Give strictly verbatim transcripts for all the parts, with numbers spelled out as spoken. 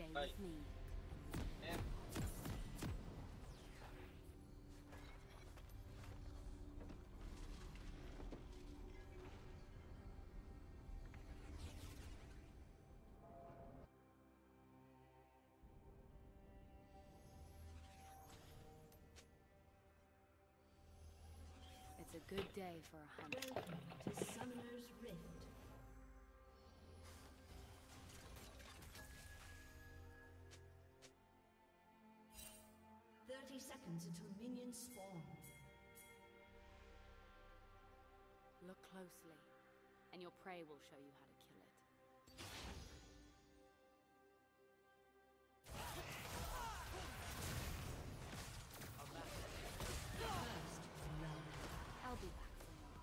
Stay Bye. with me. Man. It's a good day for a hunt. Welcome to Summoner's Rift. Thirty seconds until minions spawn. Look closely, and your prey will show you how to kill it. First blood. I'll be back for more.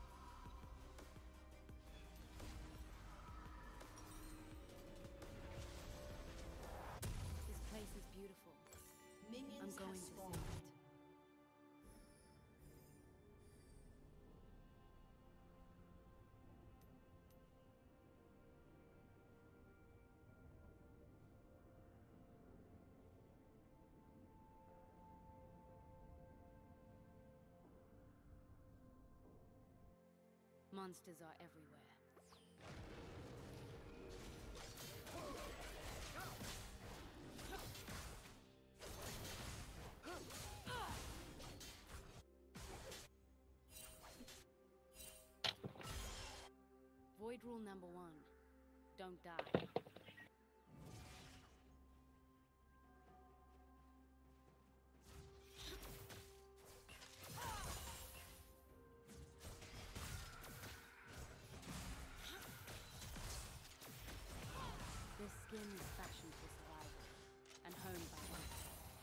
This place is beautiful. Minions I'm going have to spawned. see it. Monsters are everywhere. Void rule number one. Don't die. This skin is fashioned for survival, and honed by hunters.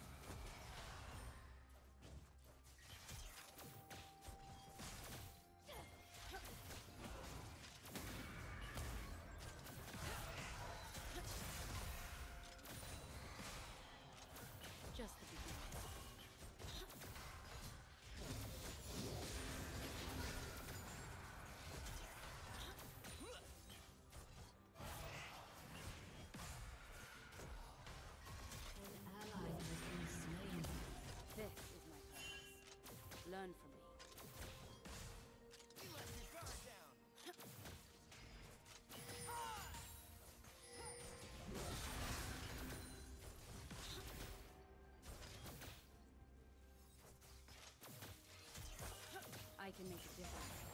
Just the beginning. This is my purpose. Learn from me. You let your guard down. I can make a difference.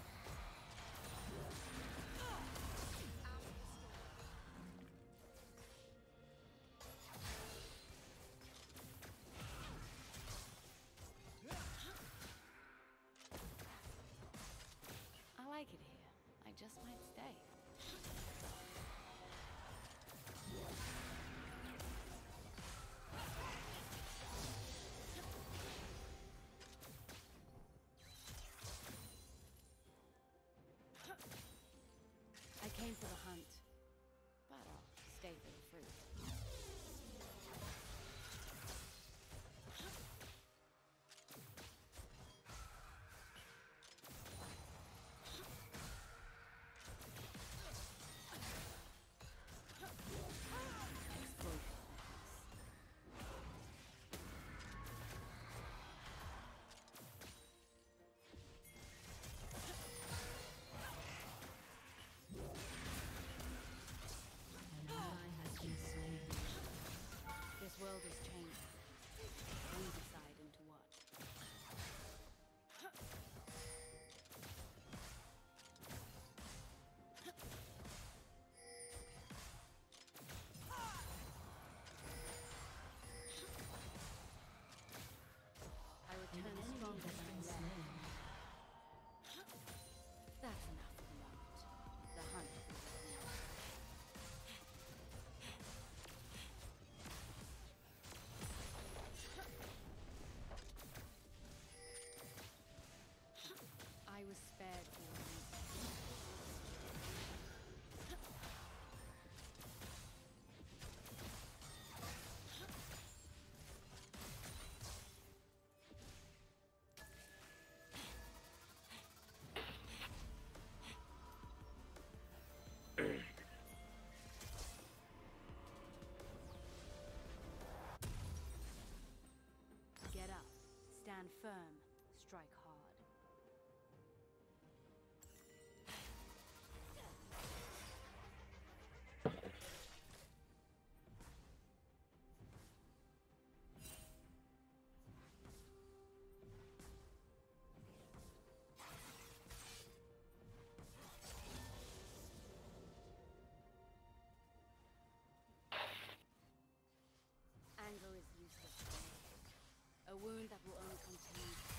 I like it here. I just might stay. I came for the hunt, but I'll stay for the fruit. firm, strike hard. Anger is useless. A wound that will only continue to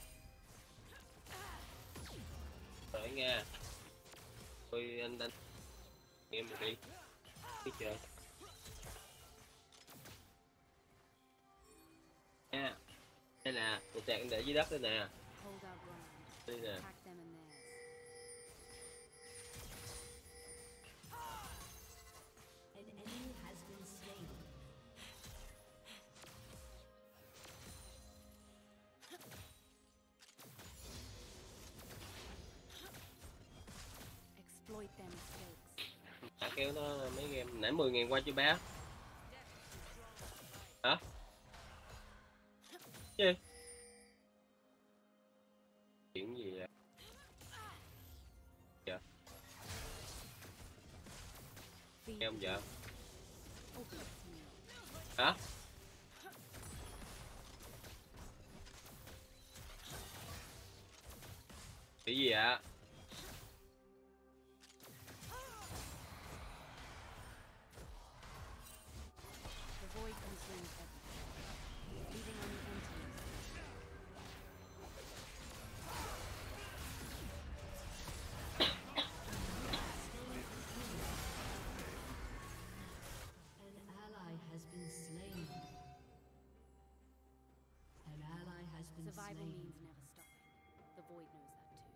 suffer. Đợi nha. Tôi anh đánh em một đi. Biết chưa? Nha. Đây nè, một tẹt để dưới đất đây nè. Hold our ground. Đây nè. Attack them in theirs. An enemy has been slain. Exploit their mistakes. Đã kéo nó mấy game nãy mười ngàn qua chưa bé? Hả? Gì? Chuyện gì vậy? Dạ. Nghe không dạ? Open it to me. Hả? Cái gì ạ? The void consumes everything, leaving only emptiness. An ally has been slain. An ally has been Survival slain. means never stopping. The void knows that too.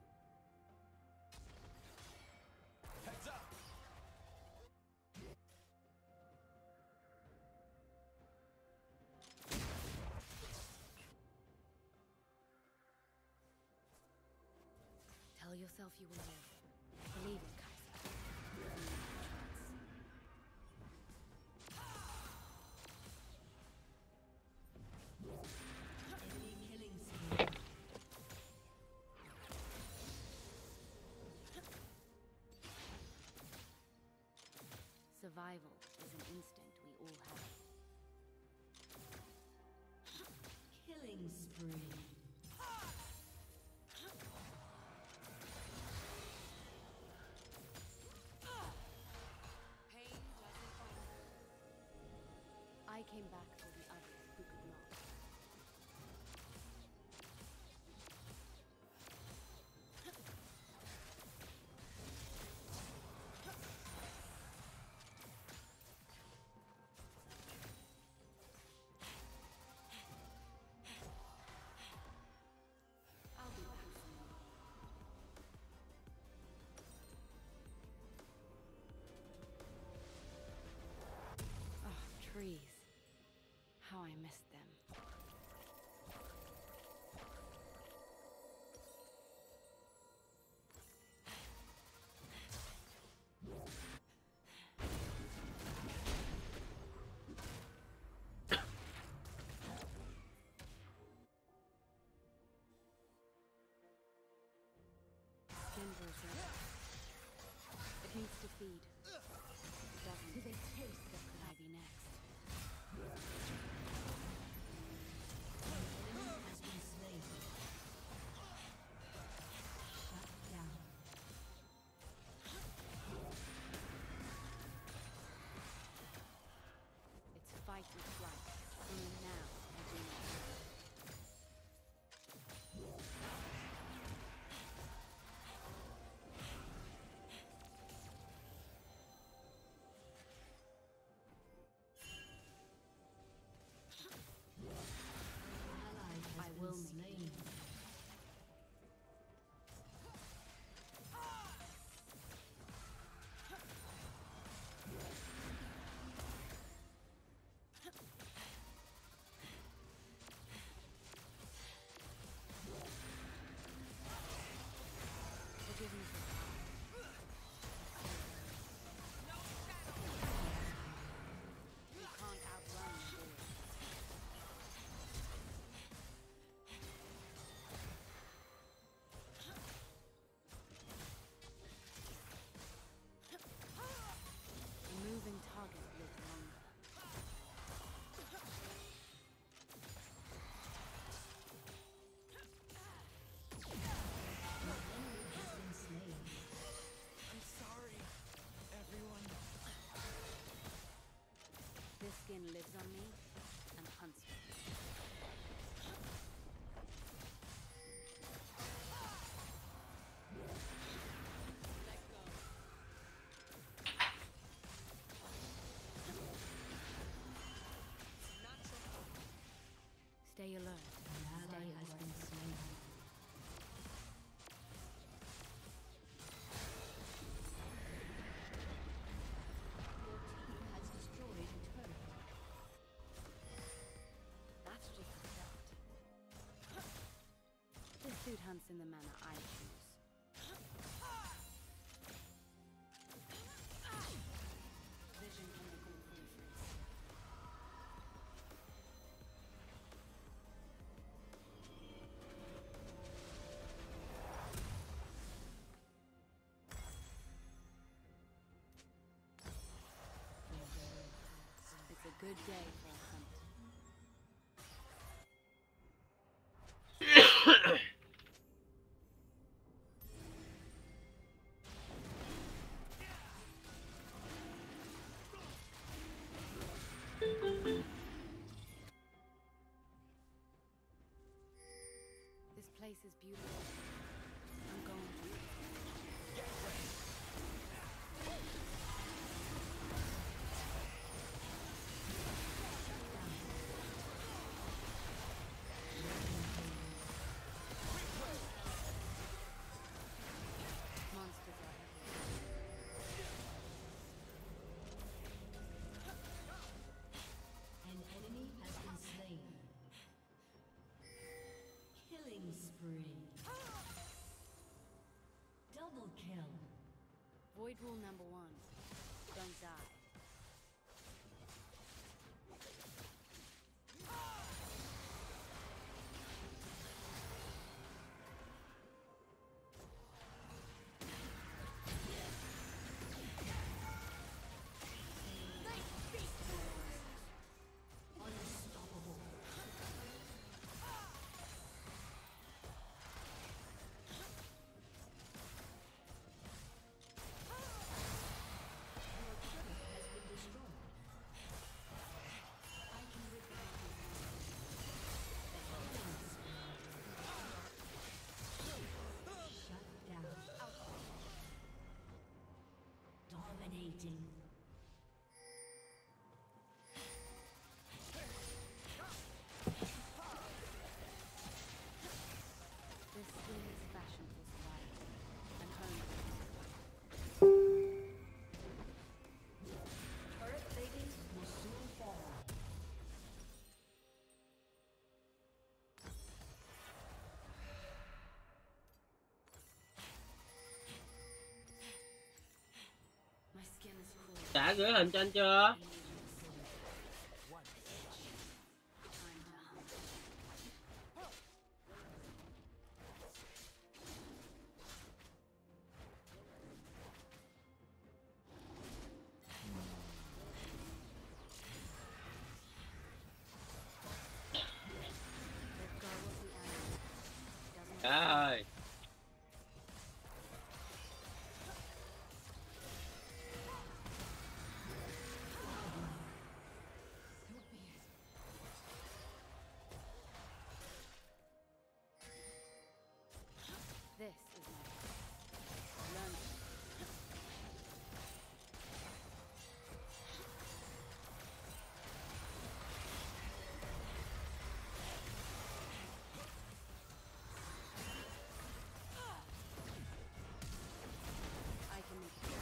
Heads up! Tell yourself you will live. Believe it, Kaiser. Enemy killing spree. Survival is an instinct we all have. Killing spree. I came back for the others who could not. I'll be back soon. Oh, trees. How I missed them. Skin version. It needs to feed. It doesn't. Do they taste what could I be next? Enemy has been slain. Shut down. It's fight or flight. Only now I do not know. suit hunts in the manner I choose. Vision can make all the difference. It's a good day for a hunt. This place is beautiful. I'm going to it. Monsters are everywhere. An enemy has been slain. Killing spree. Double kill. Void rule number one. Don't die. Unstoppable. Your turret has been destroyed. I can repair this. Killing spree. Shut down. Dominating. This skin is fashioned for survival and home. Turret plating will soon fall. My skin is cruel. Đã gửi hình cho anh chưa? Time to hunt. Let go of the animal. Doesn't Đã ơi. so be it. This is my path. Learn it. I can make it.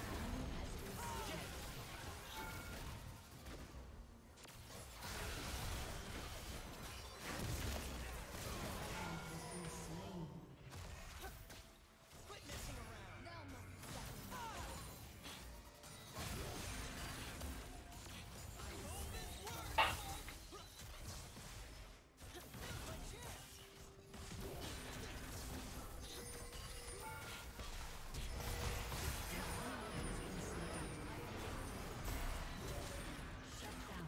Has been slain. Quit messing around. Shut down.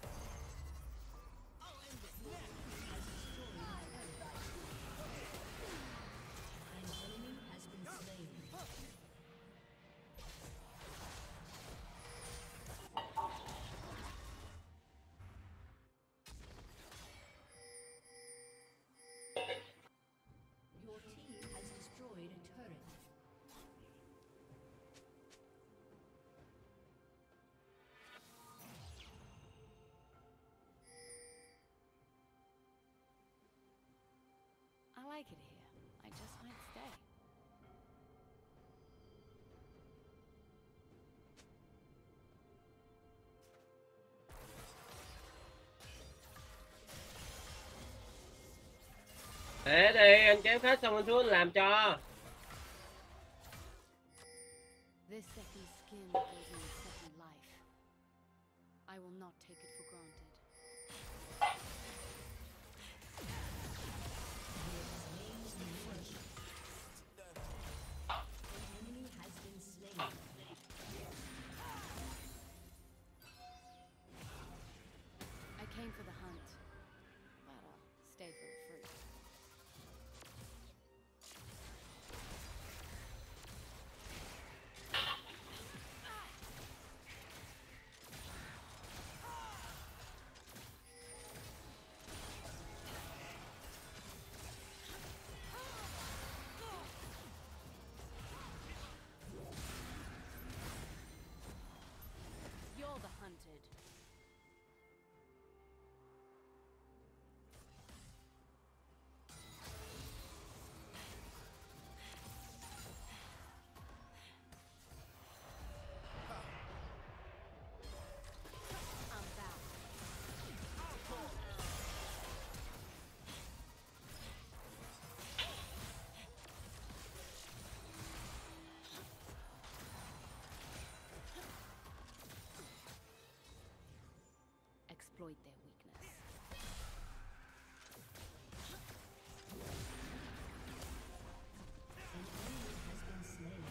I'll end this now. Has destroyed my turret. An enemy has been slain. Your team has destroyed a turret. I like it here. I just might stay. Để đi, anh chém hết xong anh xuống anh làm cho. This second skin gave me a second life. I will not take it for granted. I came for the hunt, but I'll stay for the fruit. You're the hunted. I'm back. Exploit their weakness. An enemy has been slain.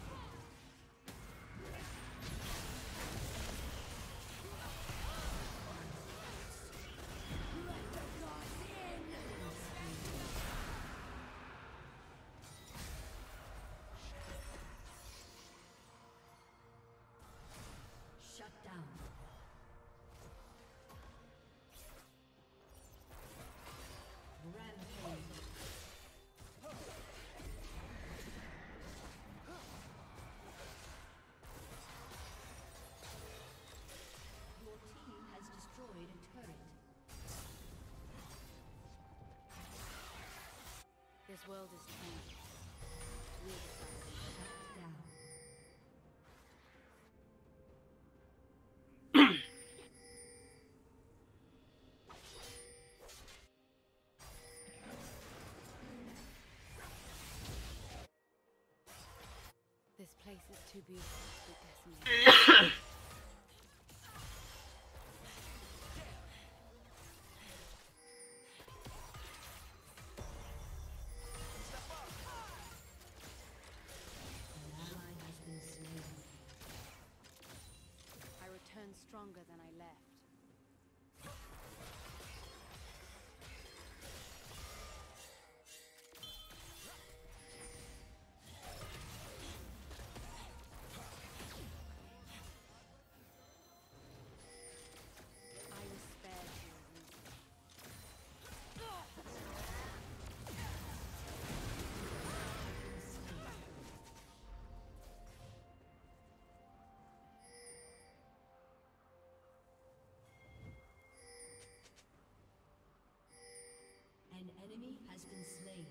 Shut down. Rampage. Your team has destroyed a turret. This world is changing. We decided. Shut down. This place is too beautiful to be decimated. An ally has been slain. I return stronger than I left. I was spared for a reason. An enemy has been slain.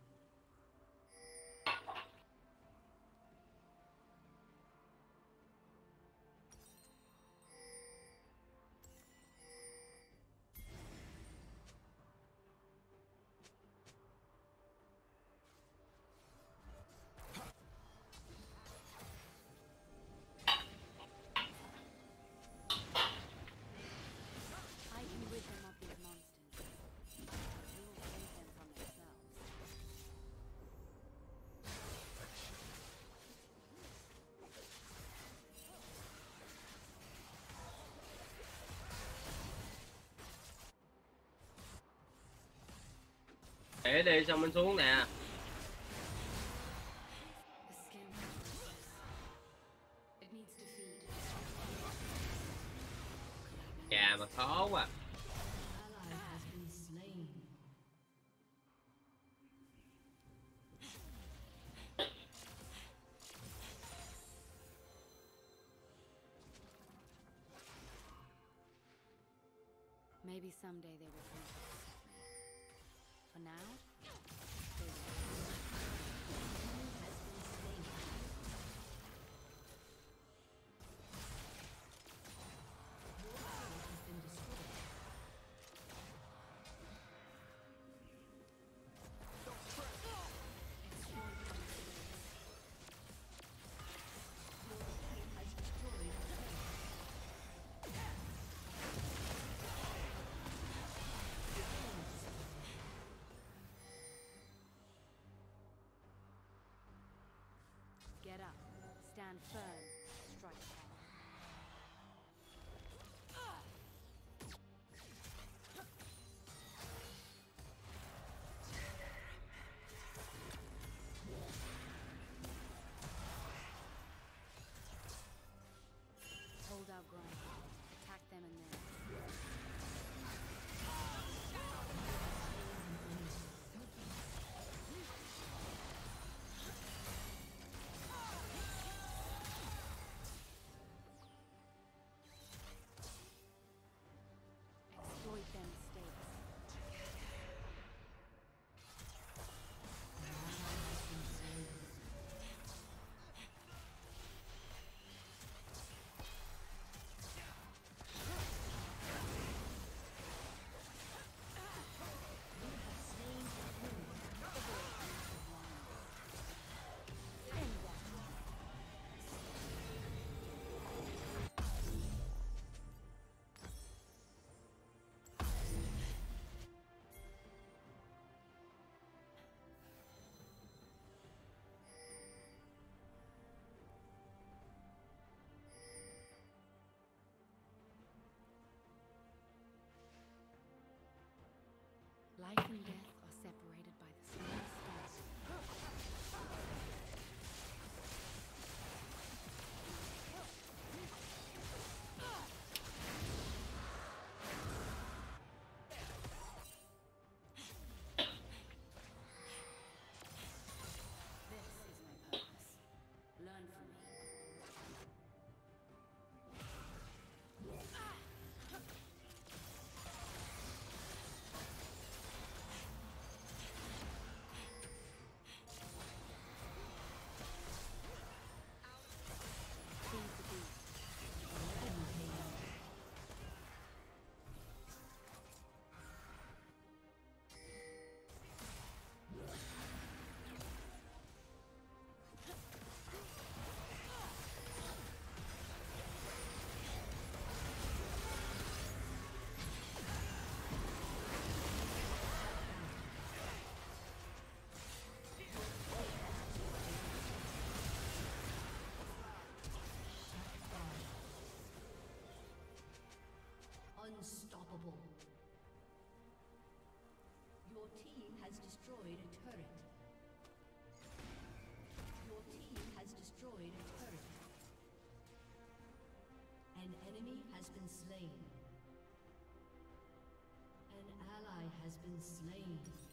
I can rid them of these monsters. We will save them from themselves. Để đi xong anh xuống nè. The skin has restless. It needs to feed. Chà mà khó quá. Ally has been slain. Maybe someday they will come to accept me. For now, they will. Has been slain. Your turret has been destroyed. Get up. Stand firm. Strike hard. Hold our ground. Attack them in there. Exploit their mistakes. Life and death are separated by the smallest space. This is my purpose. Learn from me. Feed the beast. Unstoppable. Your team has destroyed a turret. Your team has destroyed a turret. An enemy has been slain. An ally has been slain.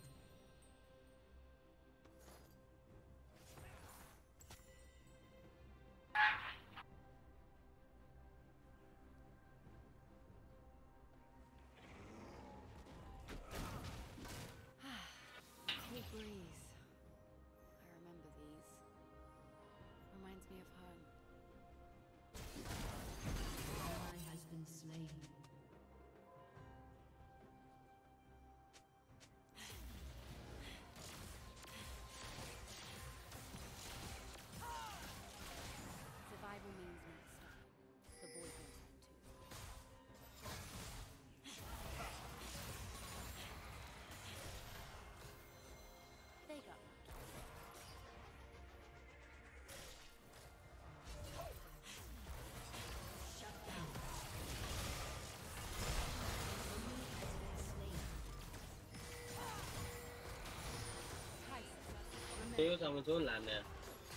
Cool breeze. I remember these. Reminds me of home. Ally has been slain. Survival means not stopping. The boy knows that too. They got much. Shut down. Enemy has been slain. Thiếu xong xuống làm nè.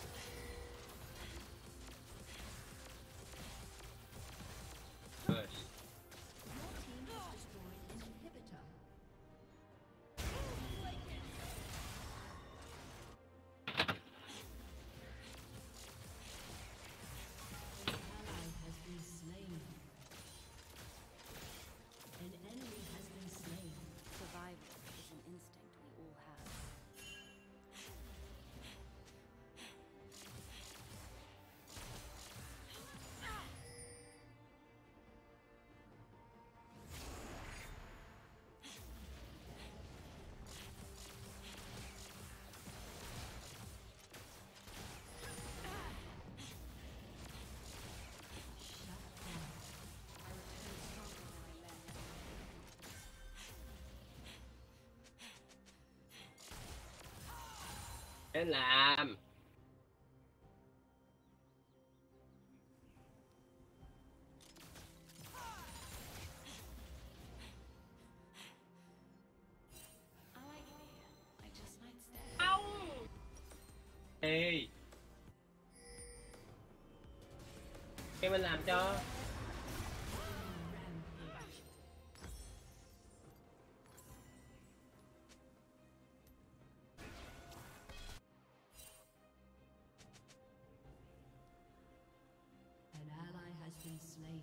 Rồi. Your team has destroyed an inhibitor. An ally has been slain. An enemy has been slain. Survival is an instinct we all have. Để làm. Cái mình làm cho An ally has been slain.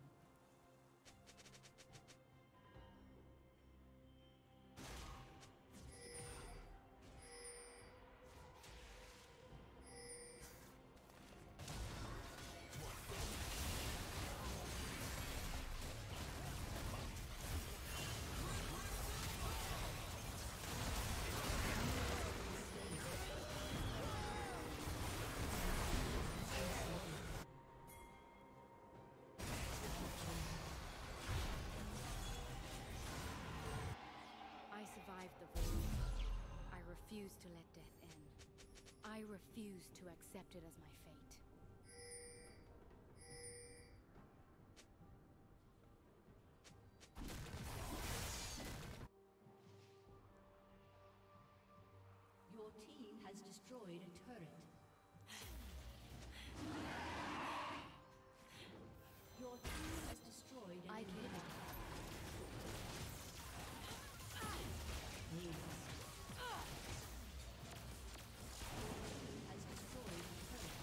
I survived the void. I refuse to let death end. I refuse to accept it as my fate. Your team has destroyed a turret. Your team has destroyed an I can inhibitor. Ace. Has destroyed a turret.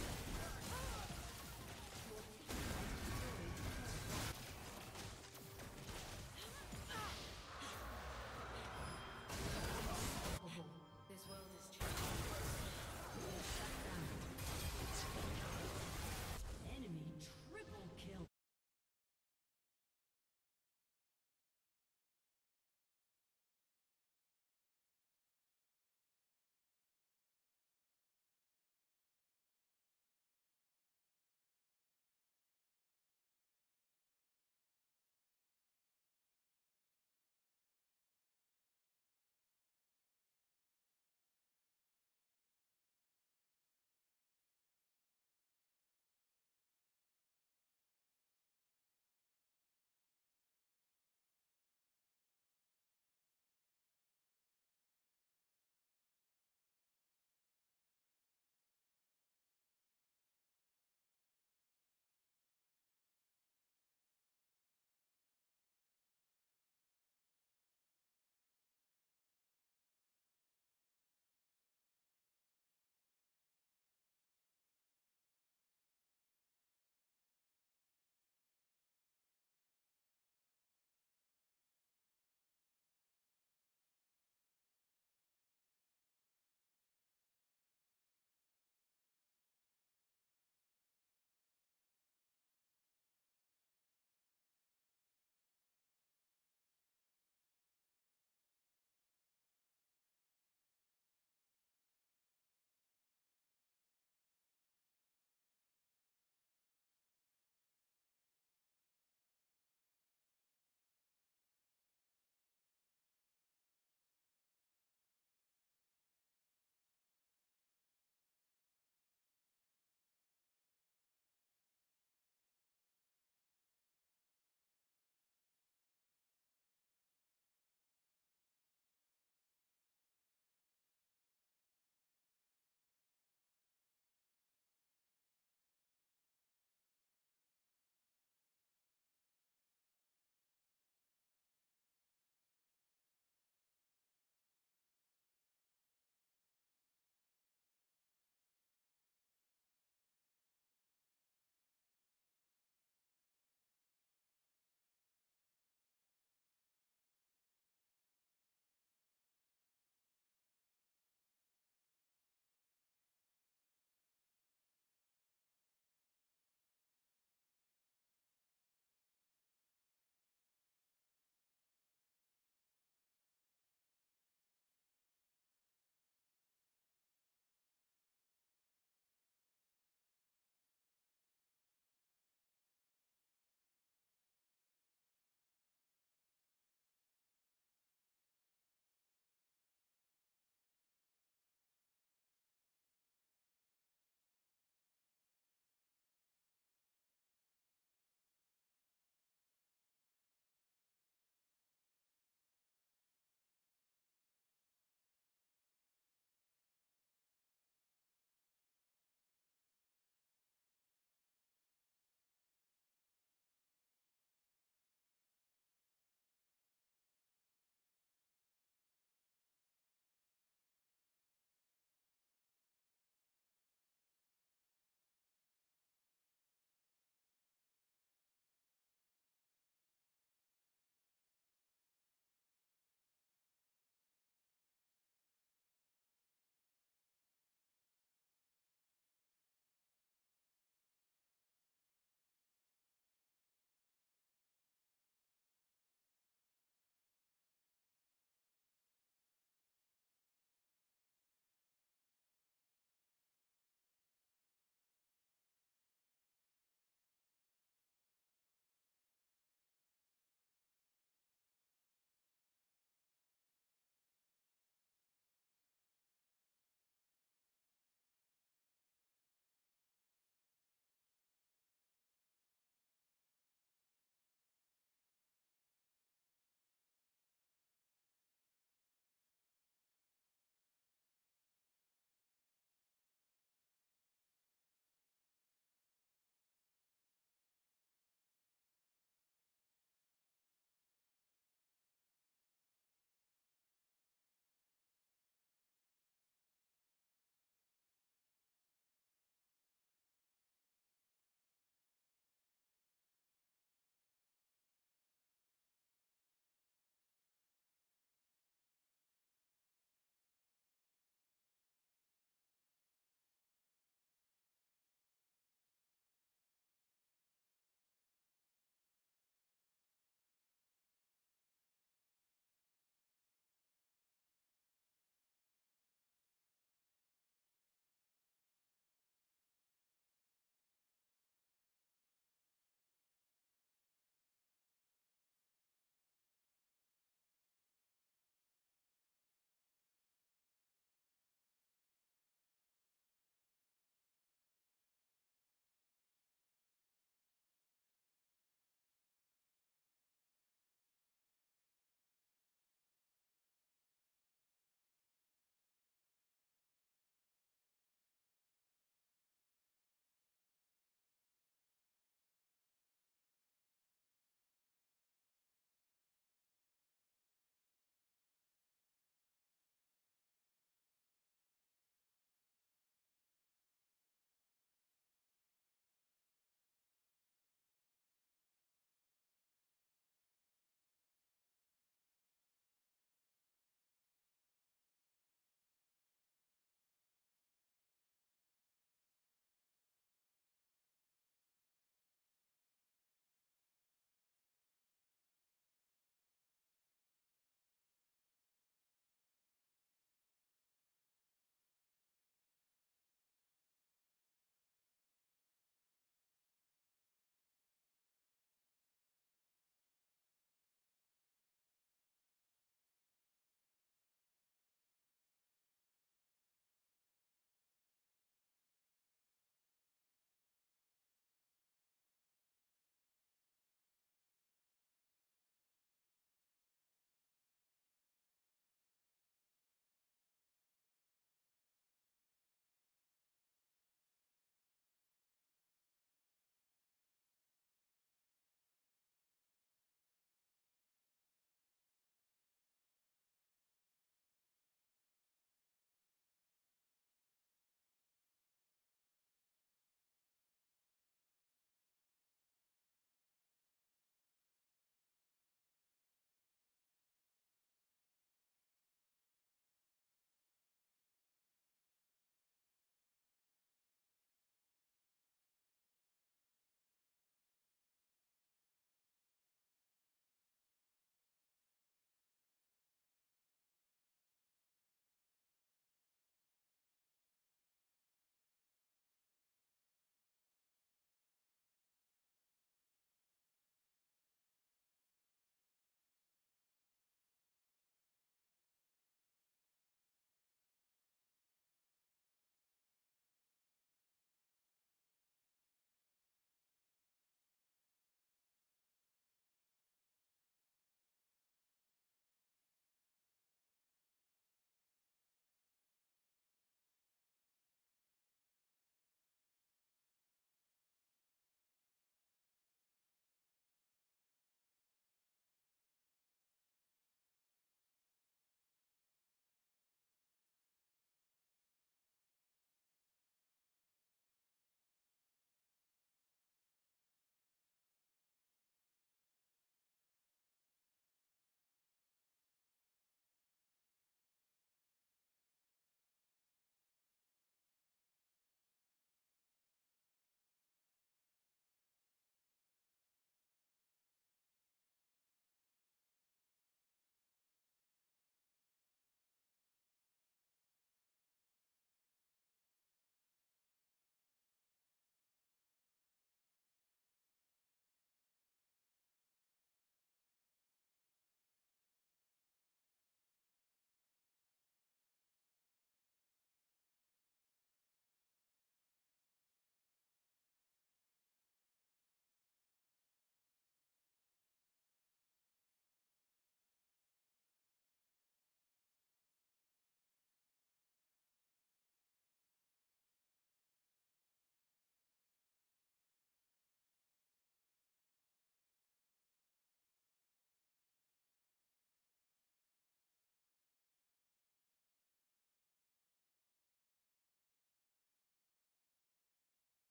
Your team has destroyed a turret. This world is changing.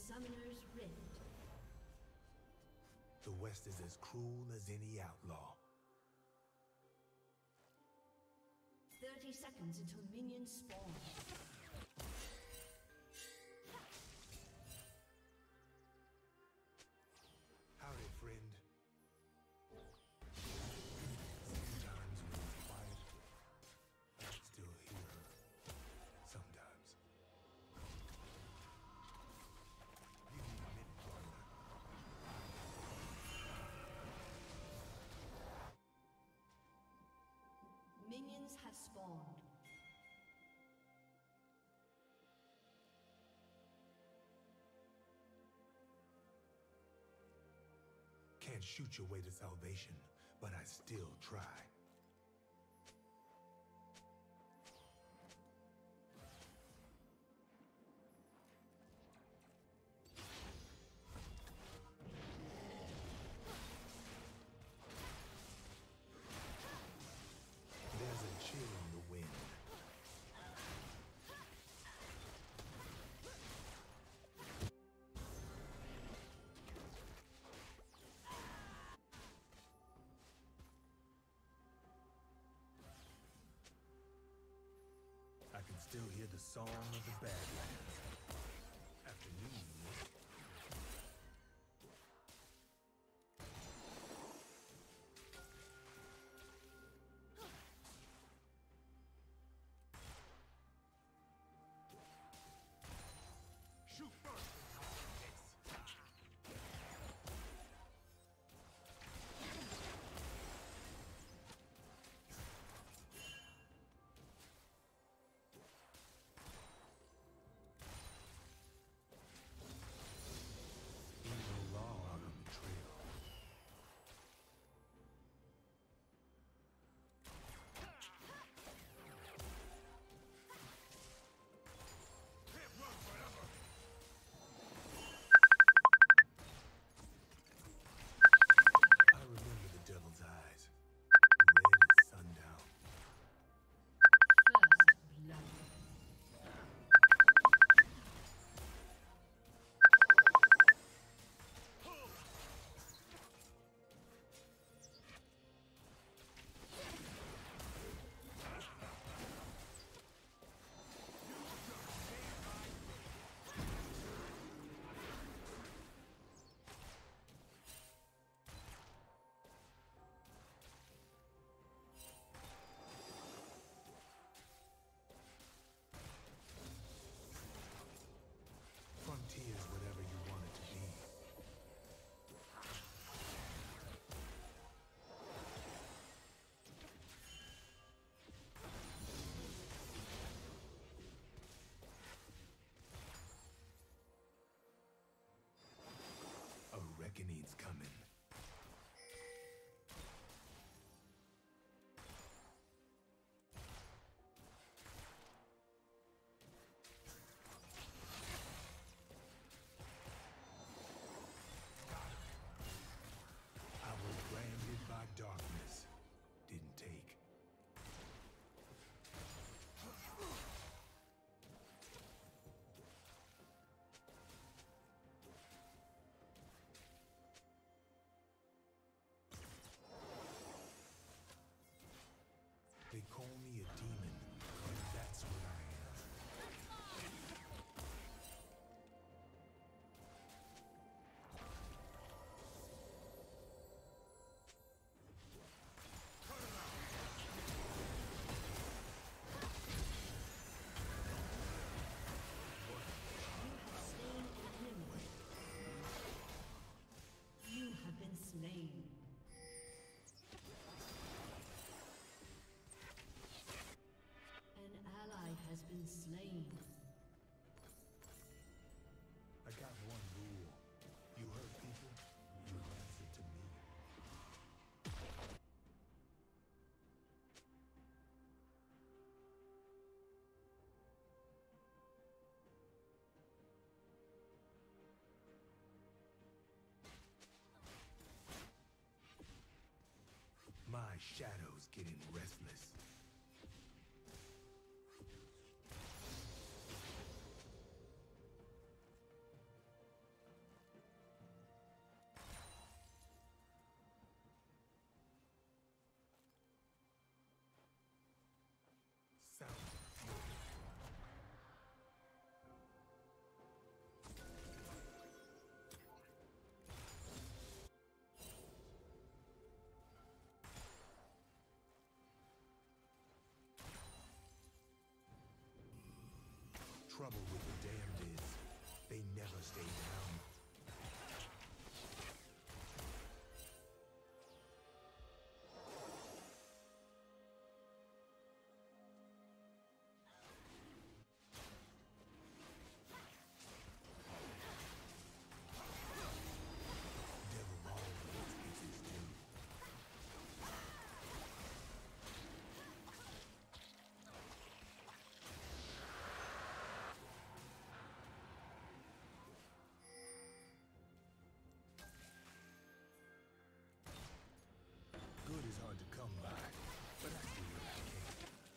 Summoner's Rift. The West is as cruel as any outlaw. thirty seconds until minions spawn. Howdy, friend. Sometimes when it's quiet, I'm still here. Sometimes. Give me a minute, partner. Minions have spawned. Can't shoot your way to salvation, but I still try. There's a chill in the wind. I can still hear the song of the Badlands. Afternoon. Shoot first. Evil law out on the trail. Can't run forever. I remember the devil's eyes. Red as sundown. First blood. Frontier's whatever you want it to be. A reckoning's coming. I was branded by darkness. Didn't take. They call me a demon, but that's what I am. You have been slain. An ally has been slain. I got one rule. You hurt people, you answer to me. My shadow's getting restless. trouble with the damned is, they never stay down. Devil always gets his due. Good is hard to come by, but I do what I can.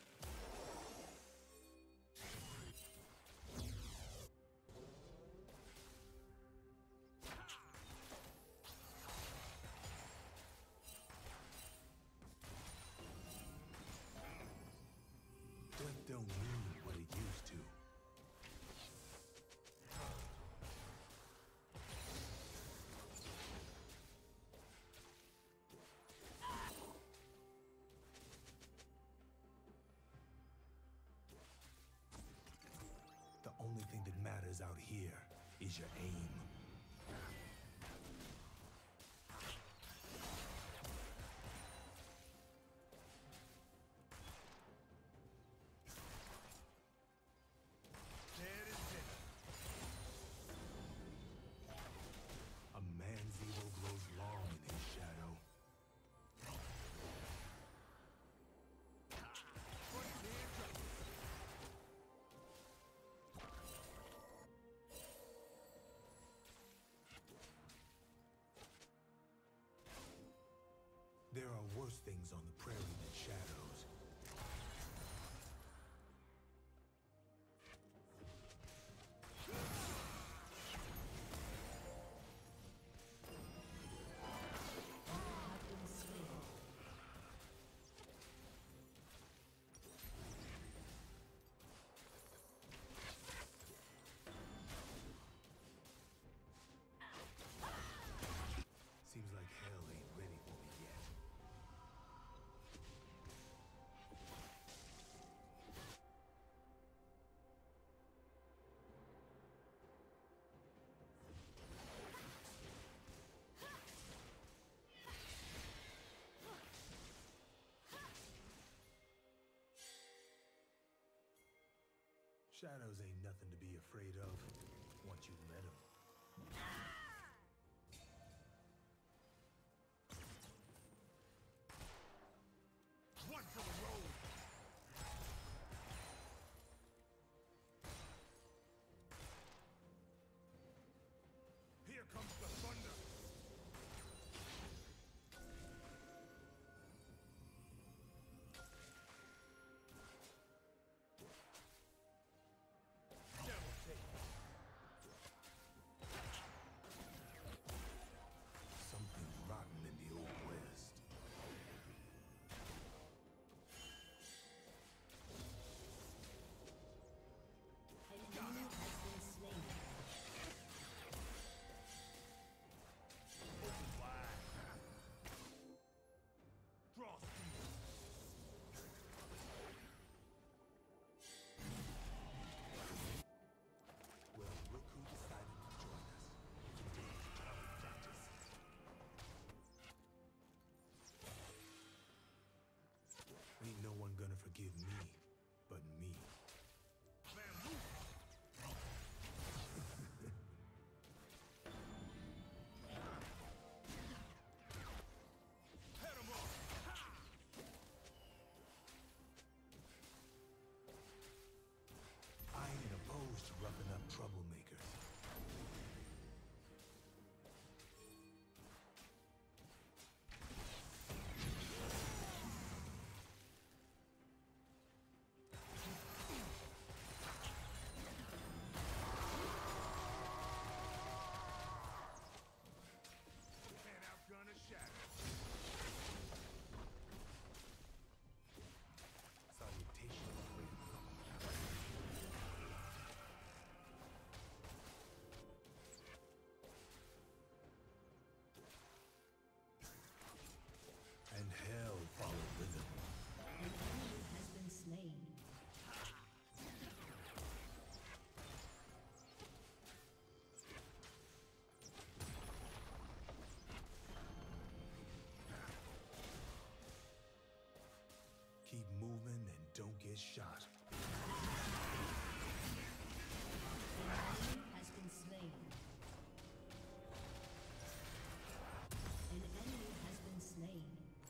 Death don't mean what it used to. The only thing that matters out here is your aim. A man's evil grows long in his shadow. There are worse things on the prairie than shadows. Have been slain. Seems like hell ain't ready for me yet. Shadows ain't nothing to be afraid of once you've met them. One for the road! Here comes the thunder! Devil take it. Something rotten in the old west. An enemy has been slain. Open wide. Draw speed. Well, look who decided to join us. Target practice. Ain't no one gonna forgive me, but me. I ain't opposed to roughing up troublemakers. shot. An enemy has been slain. An enemy has been slain.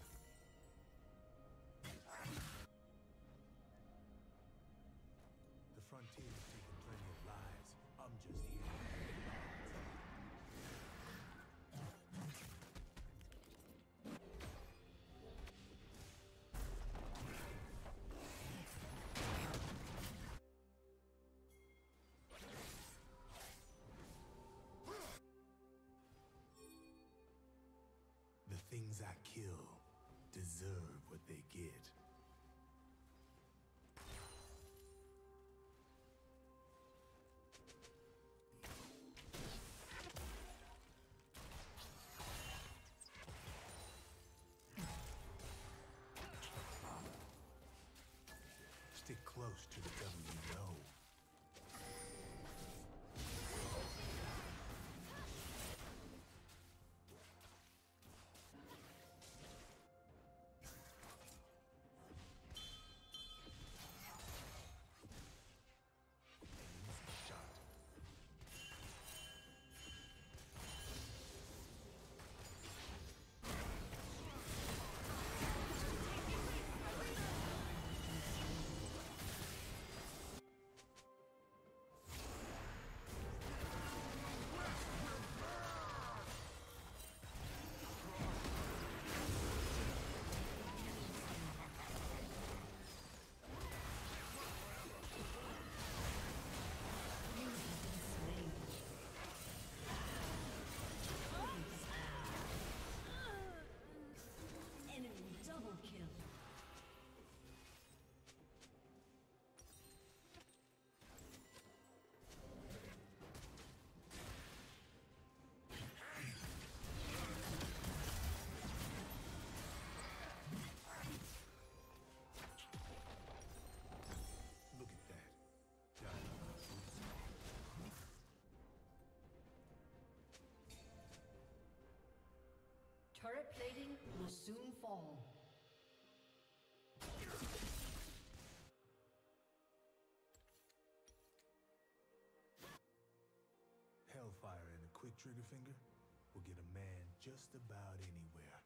The frontier's taken plenty of lives. I'm just here. to pay the odds. The things I kill deserve what they get. Stick close to the devil you know. Shot. Enemy double kill. Look at that. Got Turret plating will soon fall. Hellfire and a quick trigger finger will get a man just about anywhere.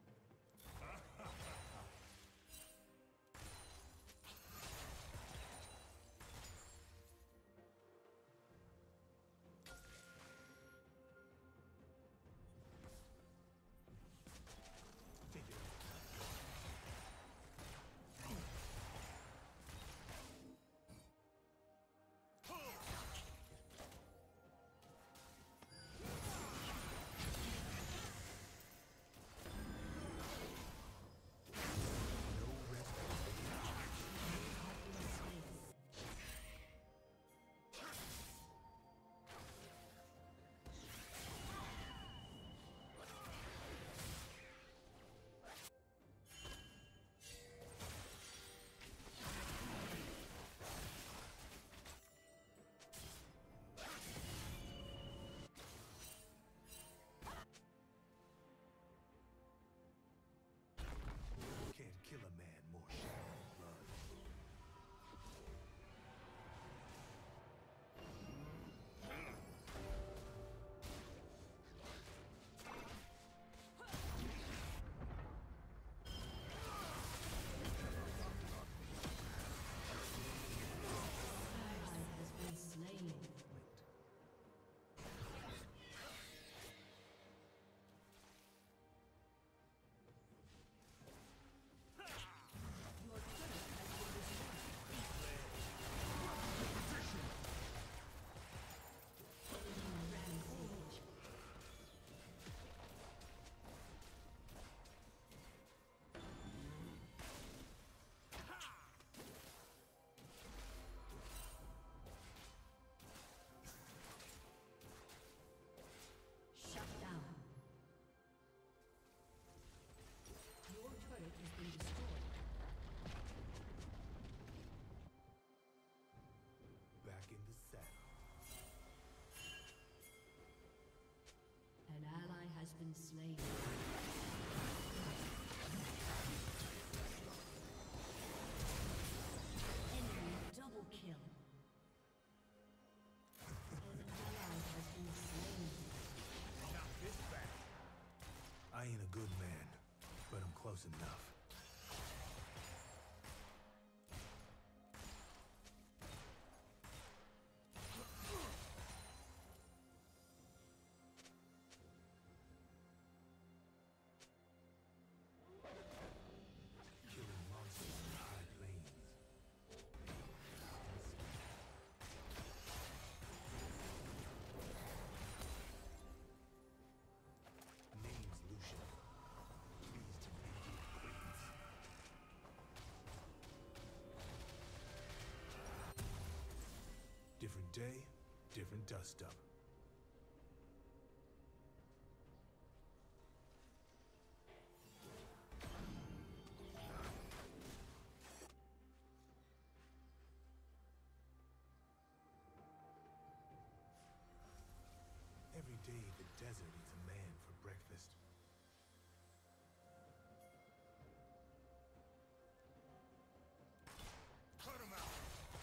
Take it. different dust up. Every day the desert eats a man for breakfast. Cut him out!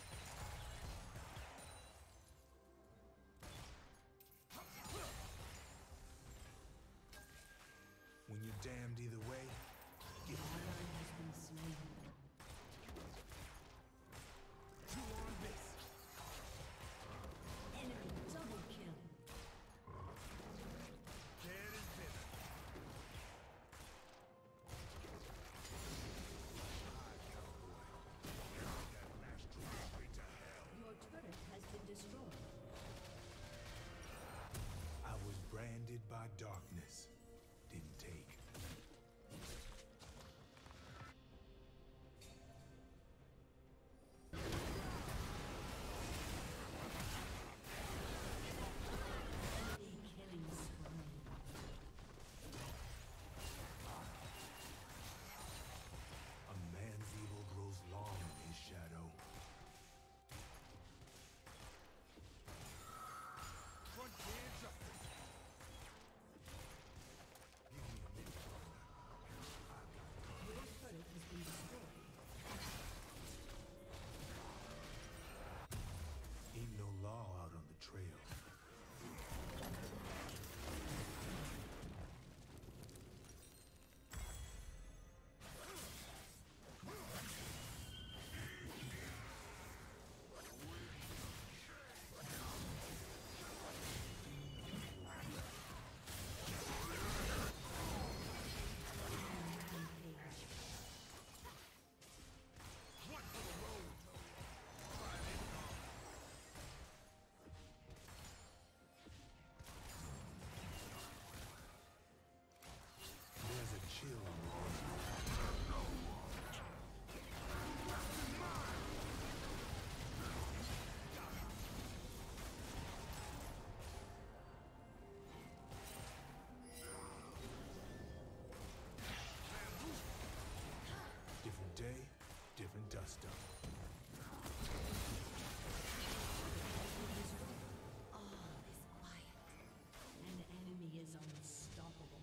When you're damned either way, give it Ally has been slain. two on this. Enemy double kill. Dead is bitter. Hi, cowboy. That mass straight to hell. Your turret has been destroyed. I was branded by darkness. Didn't take. Enemy killing spree. A man's evil grows long in his shadow. Frontier justice. Give me a minute longer. Your turret has been destroyed. Ain't no law out on the trail. What for the road? Try it on. There's a chill in the air. Different day, different dust up. All is quiet. An enemy is unstoppable.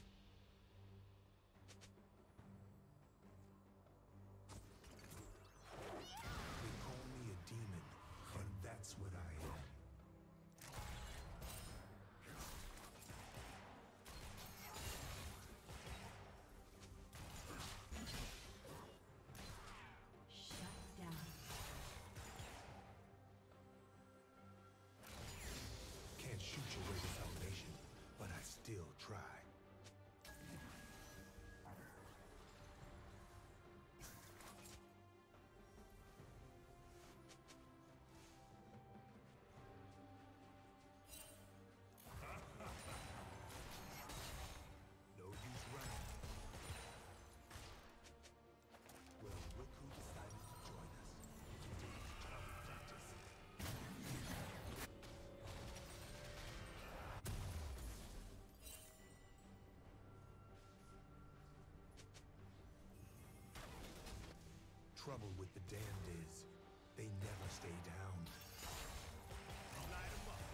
They call me a demon, but that's what I am. Shut down. Can't shoot your way to salvation, but I still try. No use running. Well, look who decided to join us. Today's target practice. Trouble with the damned is, they never stay down. Light 'em up.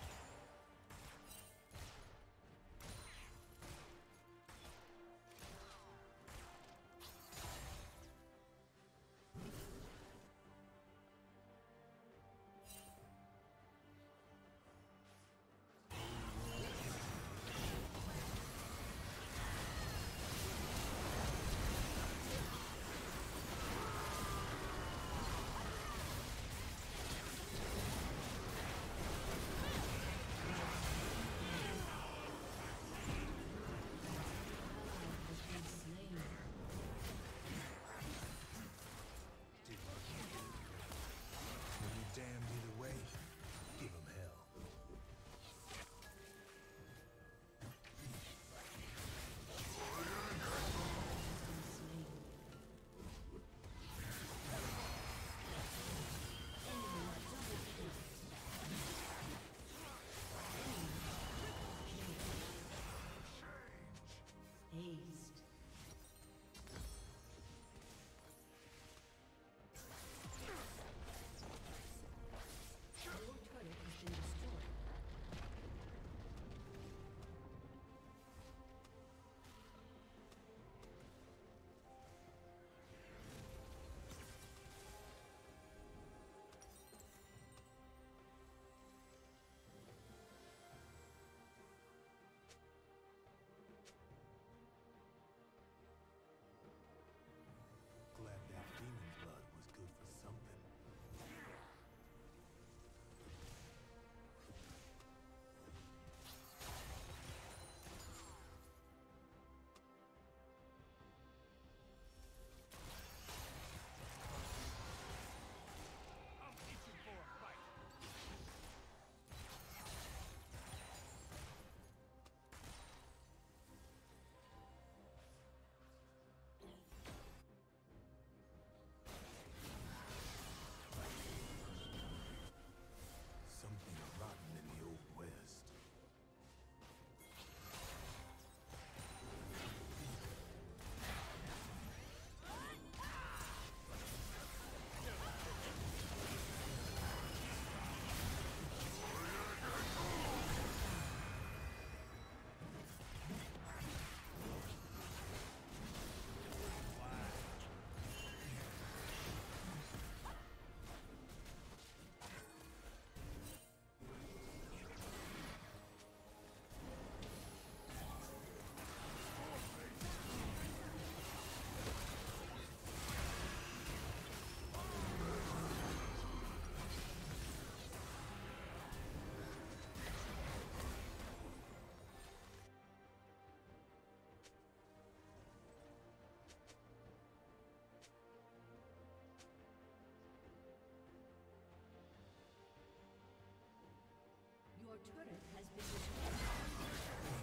turret has been destroyed.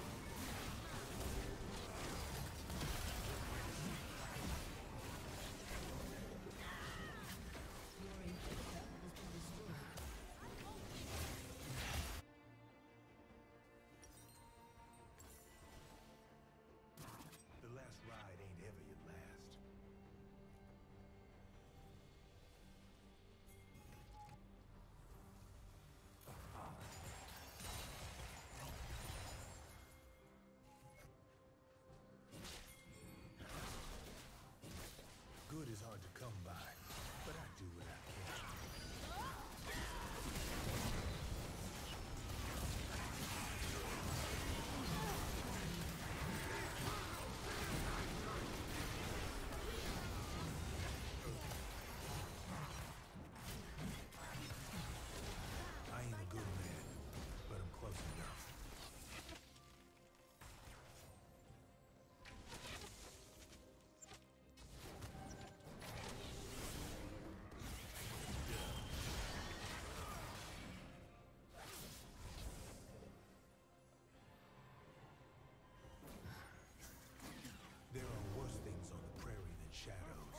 Your inhibitor has been destroyed. The last ride ain't ever your last. Good is hard to come by, but I do what I can. I ain't a good man, but I'm close enough. There are worse things on the prairie than shadows.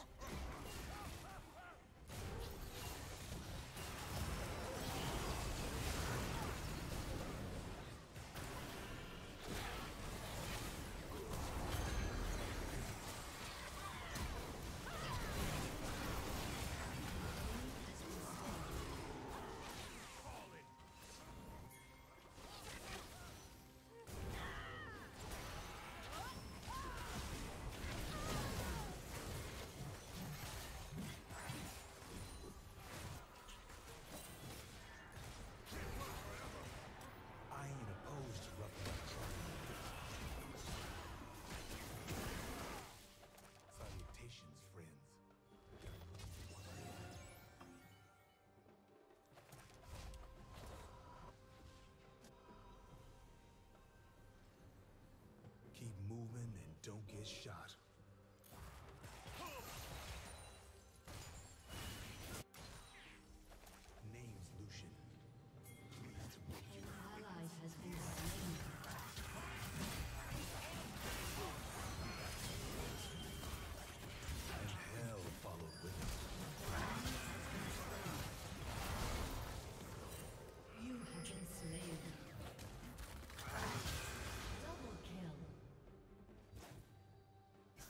I ain't opposed to roughing up trouble. Salutations, friends. Keep moving and don't get shot. Name's Lucian. An ally has been slain. And hell followed with it. You have been slain. Double kill.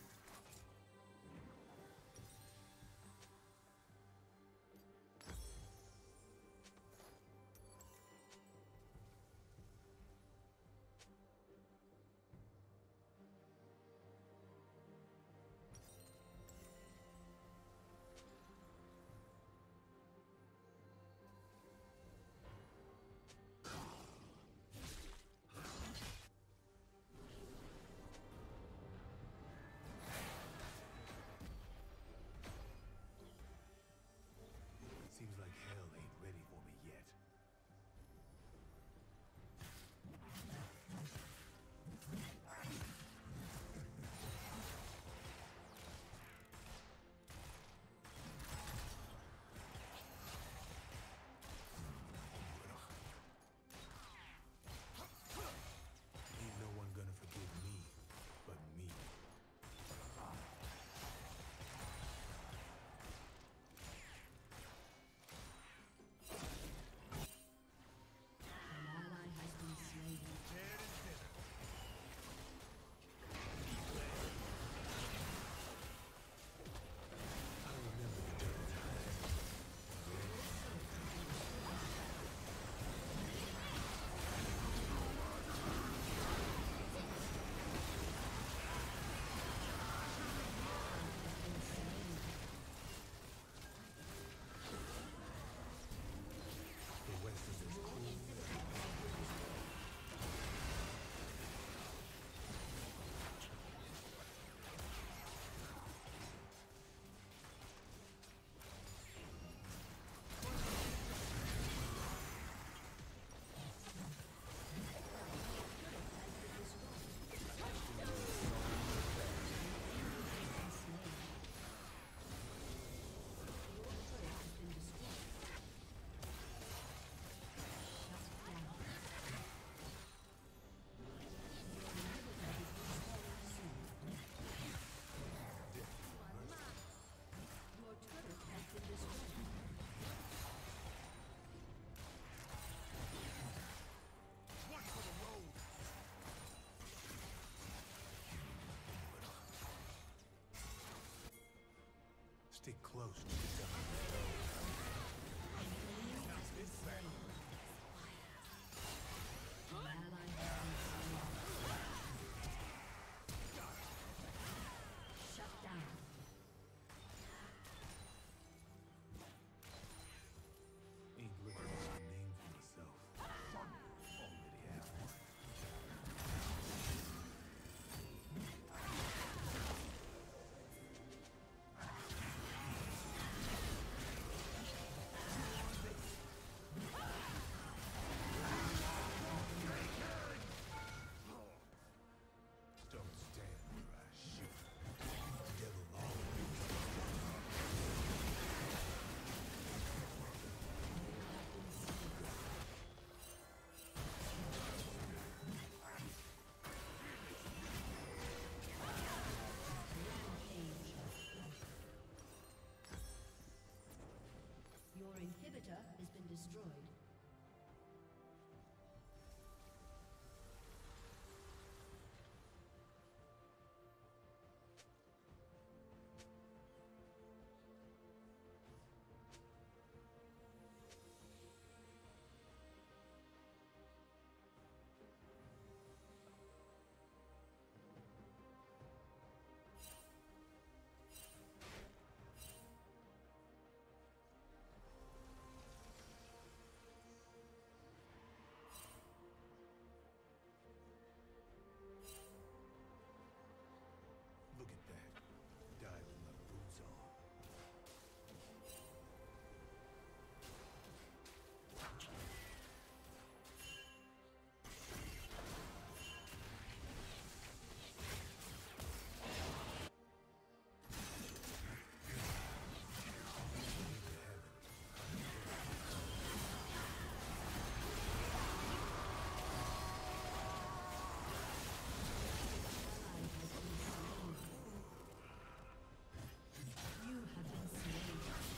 Stick close to the dome. An ally has been slain. Shut down. Ain't looking for a name for myself. Already have one. Don't stand where I shoot. Devil always. Rampage. Your inhibitor has been destroyed. Look at that. Died with my boots on. Ally has been slain. You have been slain.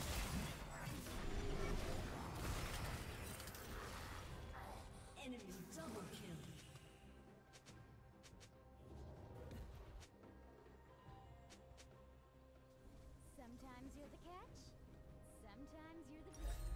Enemy double kill. Sometimes you're the catch, sometimes you're the fish.